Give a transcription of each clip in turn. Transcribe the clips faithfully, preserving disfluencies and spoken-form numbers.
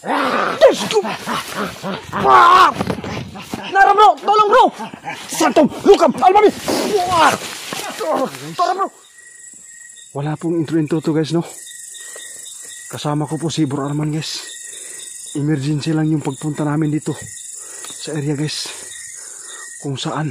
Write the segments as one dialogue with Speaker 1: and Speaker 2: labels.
Speaker 1: Nara bro, tolong bro. Santom, lukam, Al-Mami. Tolong bro.
Speaker 2: Wala pong intro-intro to guys, no? Kasama ko po si Bro Arman guys. Emergency lang yung pagpunta namin dito sa area guys, kung saan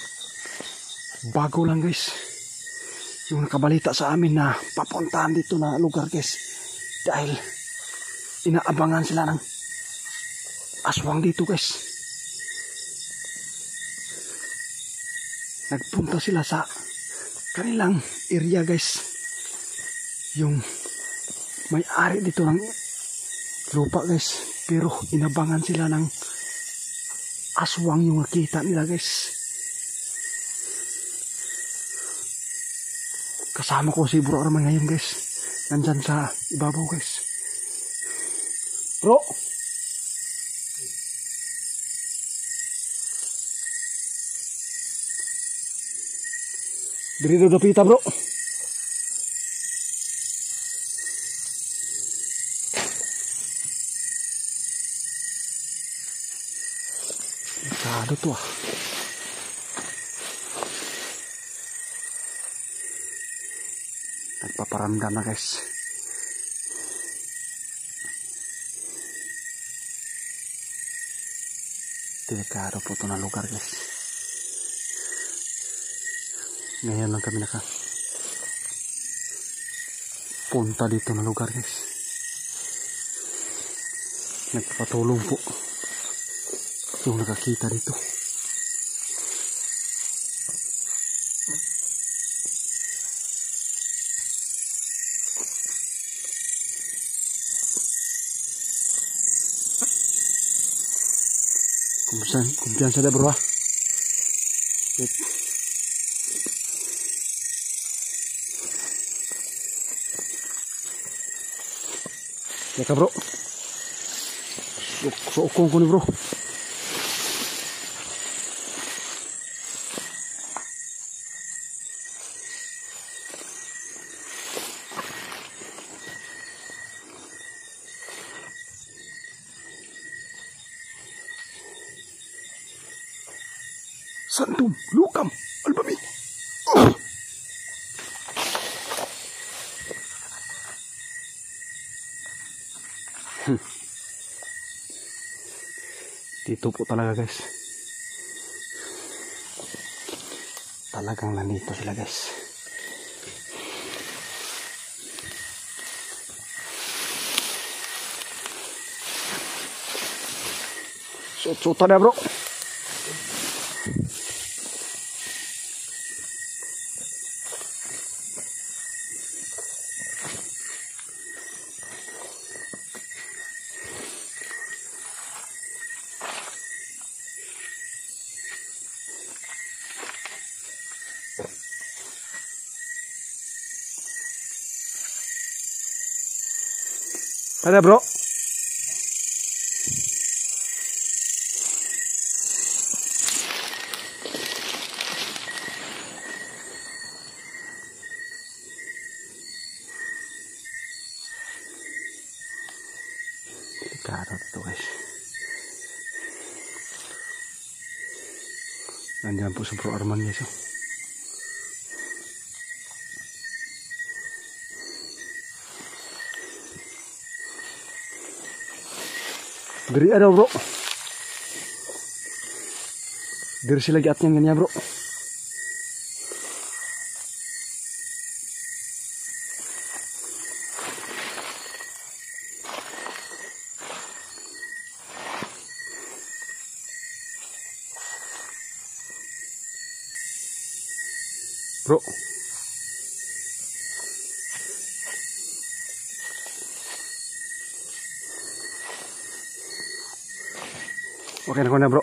Speaker 2: bago lang guys yung nakabalita sa amin na papuntahan dito na lugar guys, dahil inaabangan sila ng aswang dito guys. Nagpunta sila sa kanilang area guys, yung may-ari dito ng lupa guys, pero inabangan sila ng aswang yung nakita nila guys. Kasama ko si Bro Arman ngayon guys, nandyan sa ibabaw guys. Bro, diri do dapita bro. Delikado to ah. Nagpaparamdam na guys. Delikado po ito na lugar guys. Ngayon lang kami naka punta dito na lugar guys. Nagpapatulong po yung nakakita dito. Kumpiyansa, kumpiyansa dah bro ah. Ya ka bro. Sokong ko ni bro. Santum, lukam, Al-Mami. Uh. Hmm. Dito po talaga guys. Talagang nandito sila guys. Sut-sutan ya bro. Ada bro. Delikado itu guys. Nandiyan po sa Bro Arman guys. Diri ada bro. Diri sila giatnya ganyan bro. Bro. Oke, okay, na bro.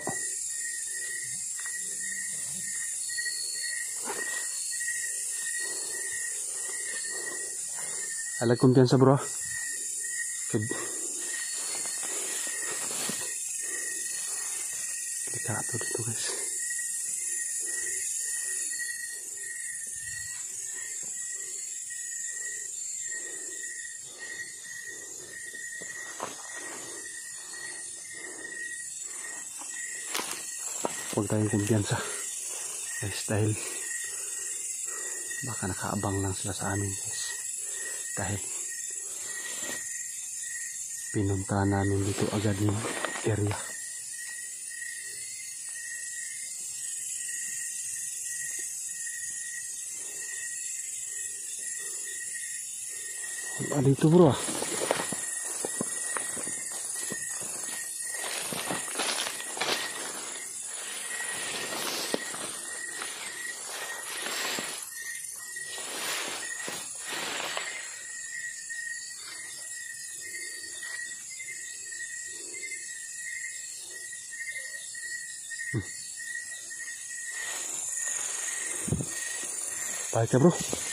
Speaker 2: Ala kumpiyansa bro. Delikado dito guys. huwag tayong kumpiyansa. Guys, dahil baka nakaabang lang sila sa amin guys. Dahil pinunta namin dito agad yung area. Wala dito bro ah. Hmm. Baik ya bro.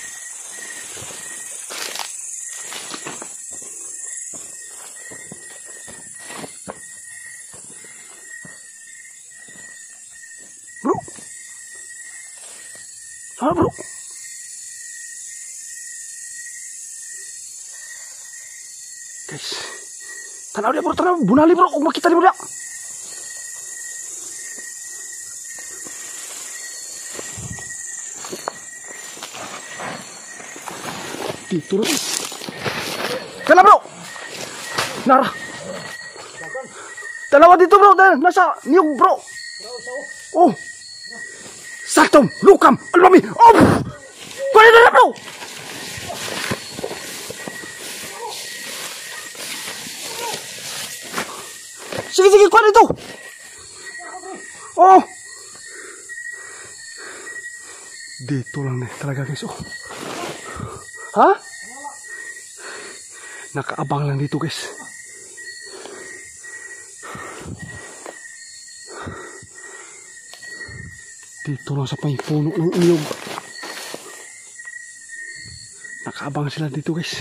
Speaker 2: Bro. Ah bro. Guys. Tanaw dia bro, tanaw bunali bro, kung makita di bro. Dito bro. Kala bro. Nara. Dalawa dito bro, nasa niyog bro. Oh. Saktom, lukam, almami. Oh. Kunin na bro. Sige sige, kunin ito. Oh. Dito lang nih talaga guys. Oh. Ha? Nakaabang lang dito guys. Dito lang sa may puno ng iyog. Nakaabang sila dito guys.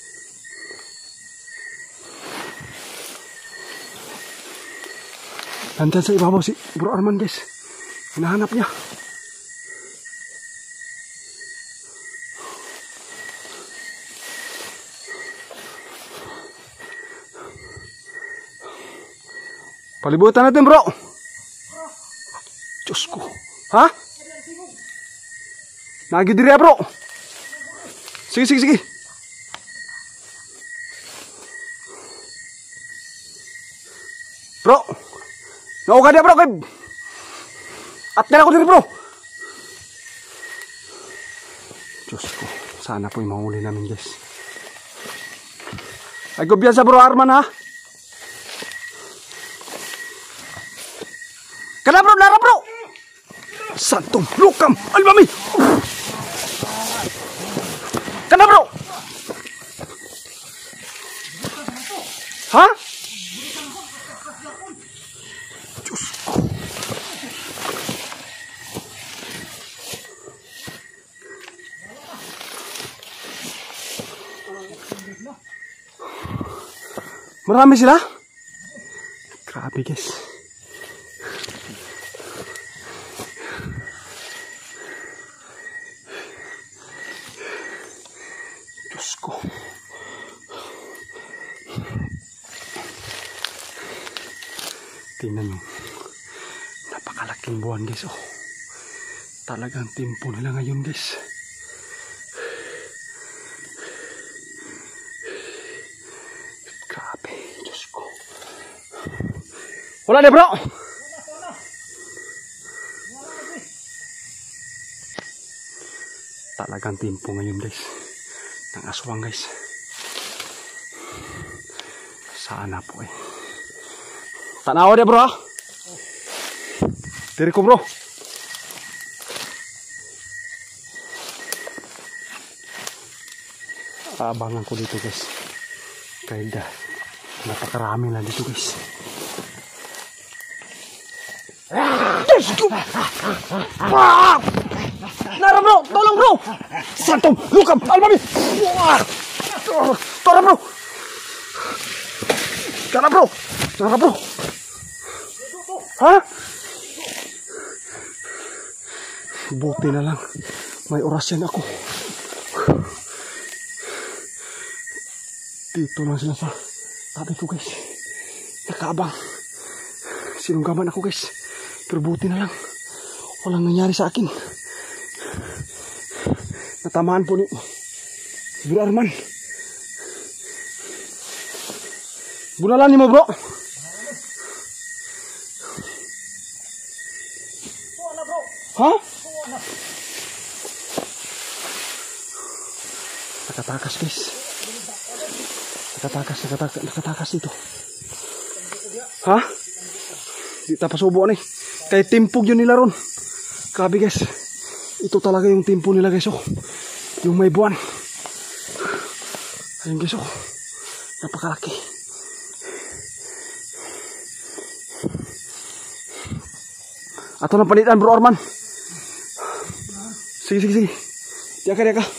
Speaker 2: Nandiyan sa ibabaw si Bro Arman guys. Hinahanap niya. Palibutan natin bro. Diyos ko. Ha? Nagi diri bro. Sige sige sige. Bro. Nao ka dia bro kay. At nila ko diri bro. Diyos ko. Sana po yung mahuli namin guys. Ay kumpiyansa Bro Arman ha. Kana bro, lara bro. Santong lukam, almami. Kana bro. Ha? Diyos ko. Marami sila? Grabe guys. Diyos ko. Tingnan nyo. Napakalaking buwan guys. Oh. Talagang timpo nila ngayon guys. Grabe. Diyos ko. Wala deh bro. Talagang timpo ngayon guys. Ng aswang guys. Sana po eh. Tanaw deh bro. Diri ko bro. Abangan ko dito guys. Kaya napakarami na dito guys.
Speaker 1: Nara bro, tolong bro. Santong, lukam, almami. Tara bro. Tara bro. Tara bro. Ha? Buti na lang. May orasyan ako. Dito lang sila sa tabi ko guys. Nakaabang. Sinunggaman ako guys.
Speaker 2: Pero buti na lang, walang nangyari sa akin. Natamaan po ni Bro Arman. Bunalan ni mo, bro. Ha? Nakatakas, guys. Nakatakas, nakatakas, nakatakas dito. Ha? Di tapasubo ni. Kaya timpog yun nila ron. Grabe, guys. Ito talaga yung timpo nila, guys. Oh. Yung may buwan. Ayun, guys. Oh. Napakalaki. Ato na palitan, Bro Arman. Sige, sige, sige. Diya ka, diya ka.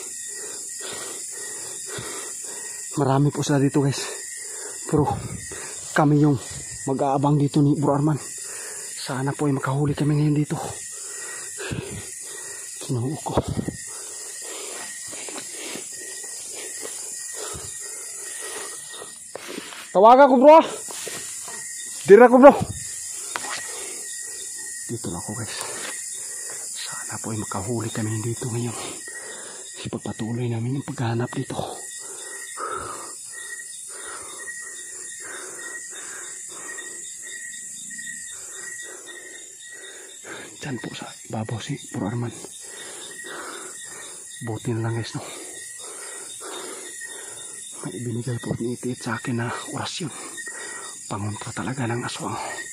Speaker 2: Marami po sila dito, guys. Pero kami yung mag-aabang dito ni Bro Arman. Sana po ay makahuli kami ngayon dito. Kinuho ko. Tawagan ko, bro. Dira ko, bro. Dito lang ako, guys. Sana po ay makahuli kami dito ngayon. Ipagpatuloy namin yung paghahanap dito. Diyan po sa ibabaw si Bro Arman. Buti na lang, guys, no? May ibinigay po ni Itit sa akin na orasyon. Pangontra talaga ng aswang.